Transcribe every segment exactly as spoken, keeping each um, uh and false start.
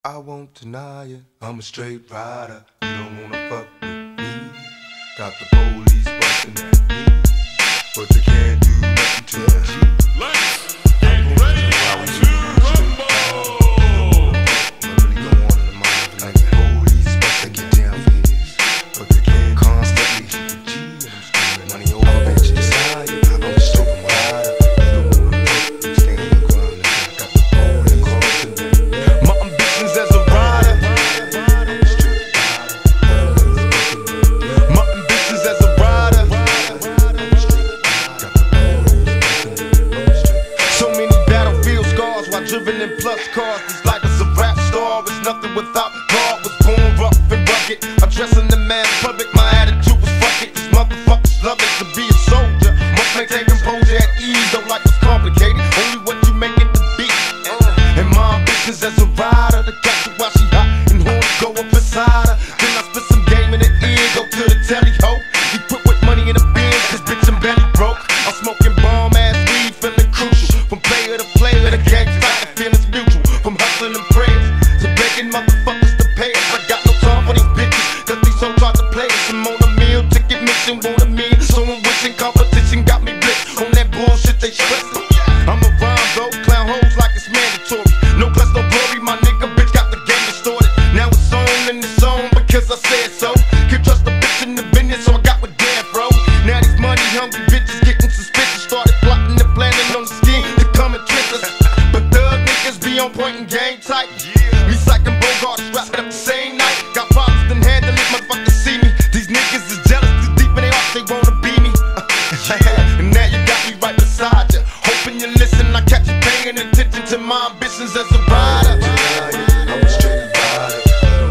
I won't deny it. I'm a straight rider. You don't wanna fuck with me. Got the police busting at me, but they can't do nothing to me. Let's get ready to rumble. I'm really gon' want it in my life. Like the police busting get down for this, but they can't constantly hit the G. I'm screaming money over bitches higher. I'm a straight rider. You don't wanna fuck with me. Stand on the ground. Got the police busting at me. My ambitions as a rider. My ambitions as a rider. So many battlefield scars while driven in plus cars. This life is a rap star. It's nothing without God. Was born rough and rugged. Addressing the man public. My attitude was fuck it. These motherfuckers love it to be a soldier. Must maintain composure at ease. Though life is complicated. Only what you make it to be. And my ambitions as a rider. The got you while she hot and horns go up inside her. Then I spit some game in the ear. Go to the telly ho. Equipped with money in the bin. Cause bitch I'm belly broke. I'm smoking bomb ass weed. Feeling crucial. From player to player. The gang fight. The feeling's mutual. From hustling and prayers to begging motherfuckers to pay us. I got no time for these bitches. Cause these hoes try to play us. I'm on a meal ticket mission. Want a meal. So I'm wishing competition got me blitzed. On that bullshit they stressing. I'm a rhyme though. Clown hoes like it's mandatory. No class, no glory. My nigga bitch got the game distorted. Now it's on and it's on because I said so. Can't trust a bitch in the business, so I got with damn bro. Now these money hungry bitches getting suspicious. Started plotting and planning on the scheme to come and twist us. But thug niggas be on point and game tight. Me psyching Bogart strapped up the same night. Got problems then handle it, motherfuckers see me. These niggas is jealous, too deep in their hearts, they wanna be me. And now you got me right beside you. Hoping you listen, I catch you paying attention to my ambitions as a rider. I'm a straight rider.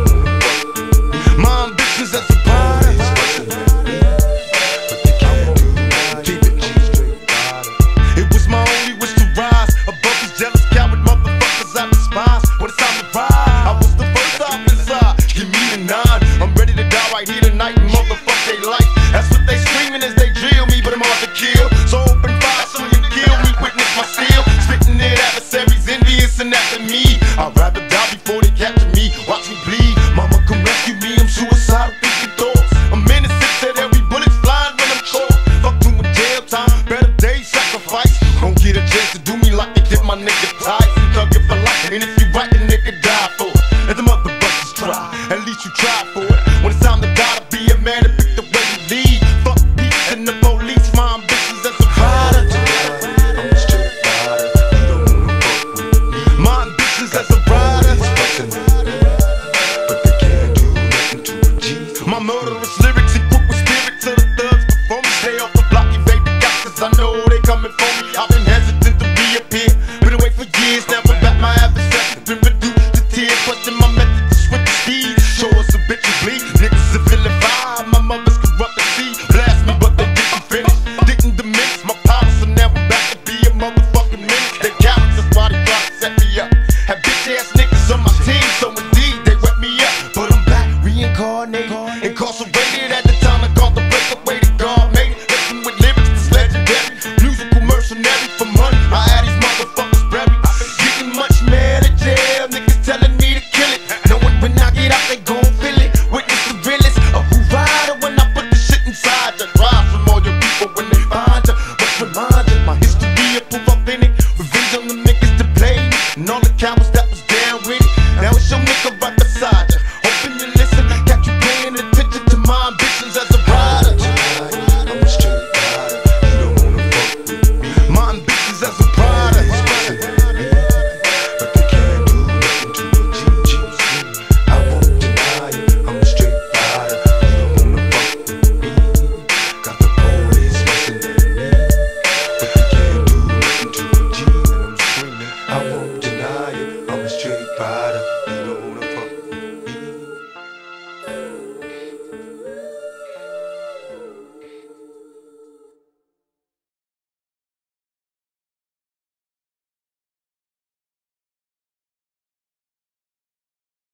My ambitions as a rider. But they can't do nothing. Keep it straight rider. It was my only wish to rise above these jealous coward motherfuckers I despise. When it's time to ride, I was the first off inside. Give me the nine. I'm ready to die right here tonight and motherfuck they life. That's what they screaming as they drill me, but I'm hard to kill. So open fire so you kill me, witness my steel. Spitting it adversaries envious and after me. I'd rather die before they capture me. Watch me bleed. Mama come rescue me. I'm suicidal thinking thoughts. I'm innocent till every bullet's flying when I'm caught. Fuck doing jail time. Better days sacrifice. Don't get a chance to do me like they did my nigga Ty. Thug it for life. And if you right, the nigga die for it. And the motherfuckers try. At least you try